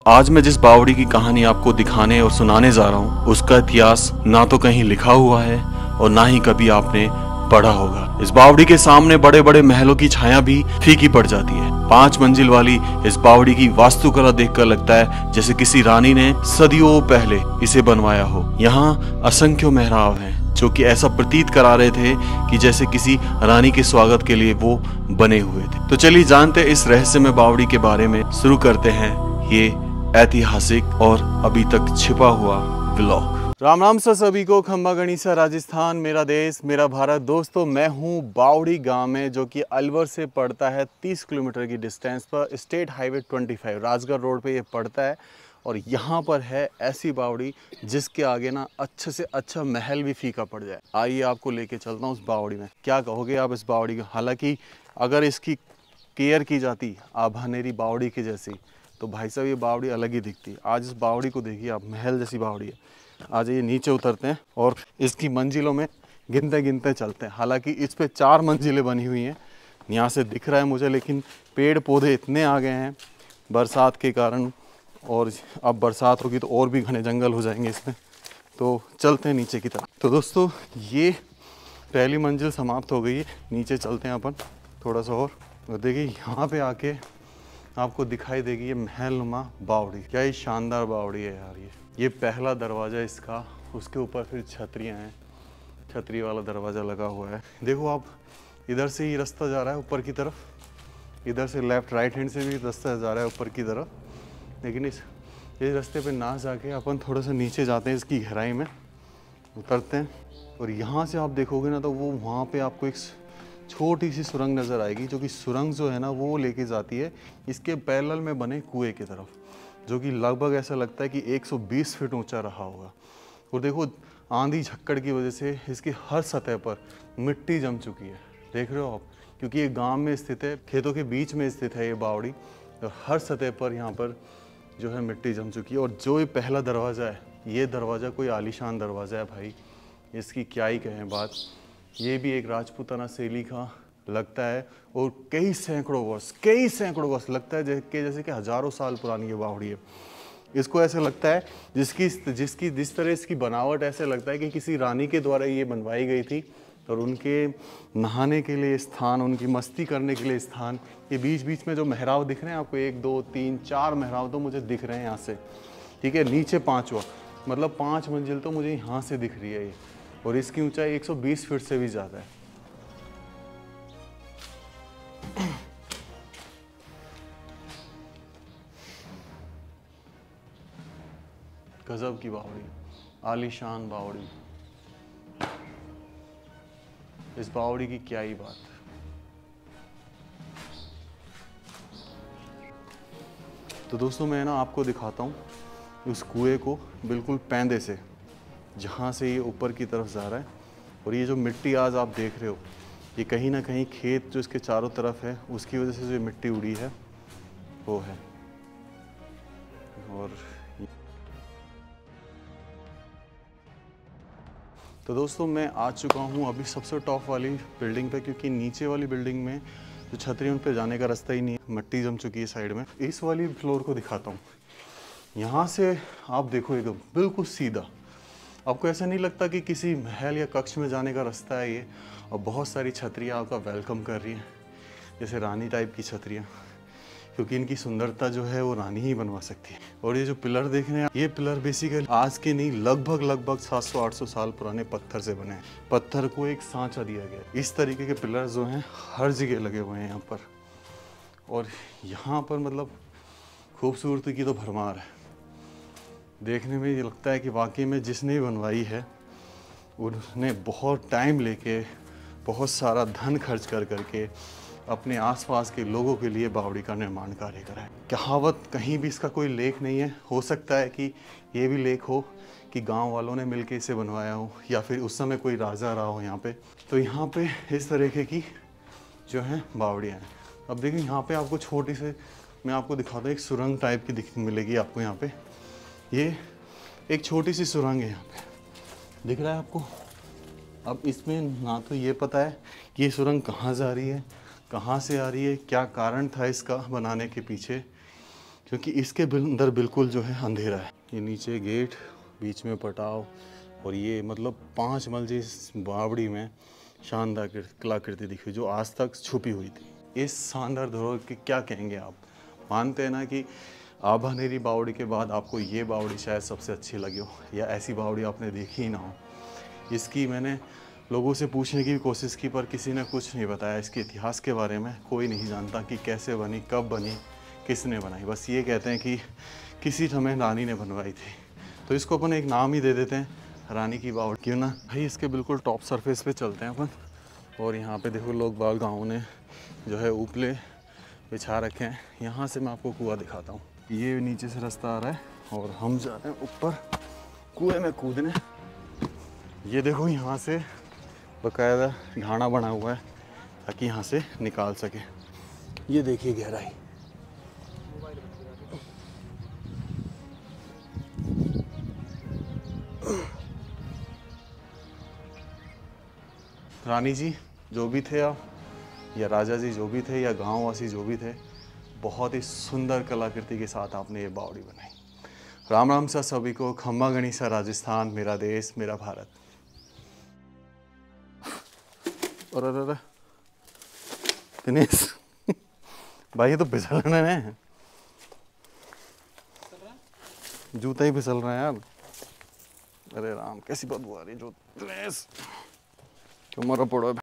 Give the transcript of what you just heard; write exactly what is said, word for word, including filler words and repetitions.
आज मैं जिस बावड़ी की कहानी आपको दिखाने और सुनाने जा रहा हूँ उसका इतिहास ना तो कहीं लिखा हुआ है और ना ही कभी आपने पढ़ा होगा। इस बावड़ी के सामने बड़े बड़े महलों की छाया भी फीकी पड़ जाती है। पांच मंजिल वाली इस बावड़ी की वास्तुकला देखकर लगता है जैसे किसी रानी ने सदियों पहले इसे बनवाया हो। यहाँ असंख्य मेहराब हैं जो कि ऐसा प्रतीत करा रहे थे कि जैसे किसी रानी के स्वागत के लिए वो बने हुए थे। तो चलिए जानते हैं इस रहस्यमय बावड़ी के बारे में। शुरू करते हैं ये ऐतिहासिक और अभी तक छिपा हुआ व्लॉग। राम राम सर सभी को, खम्बा गणिसा राजस्थान मेरा देश मेरा भारत। दोस्तों मैं हूँ बावड़ी गांव में जो कि अलवर से पड़ता है तीस किलोमीटर की डिस्टेंस पर। स्टेट हाईवे पच्चीस राजगढ़ रोड पे ये पड़ता है और यहाँ पर है ऐसी बावड़ी जिसके आगे ना अच्छे से अच्छा महल भी फीका पड़ जाए। आइए आपको लेके चलता हूँ उस बावड़ी में। क्या कहोगे आप इस बावड़ी का? हालांकि अगर इसकी केयर की जाती आभानेरी बावड़ी की जैसी तो भाई साहब ये बावड़ी अलग ही दिखती है। आज इस बावड़ी को देखिए आप, महल जैसी बावड़ी है। आज ये नीचे उतरते हैं और इसकी मंजिलों में गिनते गिनते चलते हैं। हालांकि इस पे चार मंजिलें बनी हुई हैं, यहाँ से दिख रहा है मुझे, लेकिन पेड़ पौधे इतने आ गए हैं बरसात के कारण, और अब बरसात होगी तो और भी घने जंगल हो जाएंगे इसमें। तो चलते हैं नीचे की तरफ। तो दोस्तों ये पहली मंजिल समाप्त हो गई है, नीचे चलते हैं अपन थोड़ा सा और। और देखिए यहाँ पे आके आपको दिखाई देगी ये महलनुमा बावड़ी। क्या ही शानदार बावड़ी है यार। ये ये पहला दरवाज़ा इसका, उसके ऊपर फिर छतरियाँ हैं, छतरी वाला दरवाज़ा लगा हुआ है। देखो आप, इधर से ही रास्ता जा रहा है ऊपर की तरफ, इधर से लेफ्ट राइट हैंड से भी रास्ता जा रहा है ऊपर की तरफ। लेकिन इस इस रास्ते पे ना जाके अपन थोड़ा सा नीचे जाते हैं, इसकी गहराई में उतरते हैं। और यहाँ से आप देखोगे ना तो वो वहाँ पे आपको एक छोटी सी सुरंग नज़र आएगी, जो कि सुरंग जो है ना वो लेके जाती है इसके पैरेलल में बने कुएं की तरफ, जो कि लगभग ऐसा लगता है कि एक सौ बीस फीट ऊंचा रहा होगा। और देखो आंधी झक्कड़ की वजह से इसकी हर सतह पर मिट्टी जम चुकी है, देख रहे हो आप, क्योंकि ये गांव में स्थित है, खेतों के बीच में स्थित है ये बावड़ी। और हर सतह पर यहाँ पर जो है मिट्टी जम चुकी है। और जो ये पहला दरवाज़ा है, ये दरवाज़ा कोई आलीशान दरवाज़ा है भाई, इसकी क्या ही कहें बात। ये भी एक राजपूताना शैली का लगता है और कई सैकड़ों वर्ष कई सैकड़ों वर्ष लगता है जैसे जैसे कि हज़ारों साल पुरानी ये बावड़ी है। इसको ऐसे लगता है जिसकी जिसकी जिस तरह इसकी बनावट ऐसे लगता है कि किसी रानी के द्वारा ये बनवाई गई थी और उनके नहाने के लिए स्थान, उनकी मस्ती करने के लिए स्थान। ये बीच बीच में जो मेहराब दिख रहे हैं आपको, एक दो तीन चार मेहराब तो मुझे दिख रहे हैं यहाँ से, ठीक है। नीचे पाँचवा, मतलब पाँच मंजिल तो मुझे यहाँ से दिख रही है ये, और इसकी ऊंचाई एक सौ बीस फीट से भी ज़्यादा है। गजब की बावड़ी, आलीशान बावड़ी। इस बावड़ी की क्या ही बात। तो दोस्तों मैं ना आपको दिखाता हूँ उस कुएं को बिल्कुल पैंदे से, जहाँ से ये ऊपर की तरफ जा रहा है। और ये जो मिट्टी आज आप देख रहे हो, ये कहीं ना कहीं खेत जो इसके चारों तरफ है उसकी वजह से जो मिट्टी उड़ी है वो है। और तो दोस्तों मैं आ चुका हूँ अभी सबसे टॉप वाली बिल्डिंग पे, क्योंकि नीचे वाली बिल्डिंग में जो छतरी उन पे जाने का रास्ता ही नहीं है, मिट्टी जम चुकी है साइड में। इस वाली फ्लोर को दिखाता हूँ। यहाँ से आप देखो एकदम बिल्कुल सीधा, आपको ऐसा नहीं लगता कि किसी महल या कक्ष में जाने का रास्ता है ये। और बहुत सारी छतरियाँ आपका वेलकम कर रही हैं, जैसे रानी टाइप की छतरियाँ, क्योंकि इनकी सुंदरता जो है वो रानी ही बनवा सकती है। और ये जो पिलर देख रहे हैं, ये पिलर बेसिकली आज के नहीं, लगभग लगभग सात सौ आठ सौ साल पुराने पत्थर से बने हैं। पत्थर को एक सांचा दिया गया। इस तरीके के पिलर जो हैं हर जगह लगे हुए हैं यहाँ पर। और यहाँ पर मतलब खूबसूरती की तो भरमार है। देखने में ये लगता है कि वाकई में जिसने भी बनवाई है उन्होंने बहुत टाइम लेके, बहुत सारा धन खर्च कर करके अपने आसपास के लोगों के लिए बावड़ी का निर्माण कार्य करा है। कहावत कहीं भी इसका कोई लेख नहीं है। हो सकता है कि ये भी लेख हो कि गांव वालों ने मिलके इसे बनवाया हो, या फिर उस समय कोई राजा रहा हो यहाँ पे। तो यहाँ पे इस तरीके की जो है बावड़ियाँ हैं। अब देखिए यहाँ पे आपको छोटी से, मैं आपको दिखाता हूँ, एक सुरंग टाइप की दिख मिलेगी आपको यहाँ पे। ये एक छोटी सी सुरंग है यहाँ पे, दिख रहा है आपको। अब इसमें ना तो ये पता है कि ये सुरंग कहाँ जा रही है, कहाँ से आ रही है, क्या कारण था इसका बनाने के पीछे, क्योंकि इसके बिल- अंदर बिल्कुल जो है अंधेरा है। ये नीचे गेट, बीच में पटाव, और ये मतलब पांच मंजिल इस बावड़ी में शानदार कलाकृति दिखी जो आज तक छुपी हुई थी। इस शानदार धरोहर के क्या कहेंगे आप? मानते हैं ना कि आभानेरी बावड़ी के बाद आपको ये बावड़ी शायद सबसे अच्छी लगी हो, या ऐसी बावड़ी आपने देखी ही ना हो। इसकी मैंने लोगों से पूछने की भी कोशिश की, पर किसी ने कुछ नहीं बताया। इसके इतिहास के बारे में कोई नहीं जानता कि कैसे बनी, कब बनी, किसने बनाई। बस ये कहते हैं कि किसी समय रानी ने बनवाई थी। तो इसको अपन एक नाम ही दे देते हैं, रानी की बावड़ी, क्यों ना भाई। इसके बिल्कुल टॉप सरफेस पे चलते हैं अपन, और यहाँ पे देखो लोग बाग गाँव ने जो है उपले बिछा रखे हैं। यहाँ से मैं आपको कुआं दिखाता हूँ। ये नीचे से रास्ता आ रहा है और हम जा रहे हैं ऊपर कुएं में कूदने। ये देखो यहाँ से बकायदा ढाणा बना हुआ है ताकि यहाँ से निकाल सके। ये देखिए गहराई। रानी जी जो भी थे आप, या राजा जी जो भी थे, या गांववासी जो भी थे, बहुत ही सुंदर कलाकृति के साथ आपने ये बावड़ी बनाई। राम राम सा सभी को। खम्बा गणिसा राजस्थान, मेरा देश, मेरा भारत। और अरे दिनेश भाई ये तो फिसल रहे हैं, जूता ही फिसल रहा है यार। अरे राम कैसी बदबू आ रही जो दिनेश, क्यों मरा पड़ा।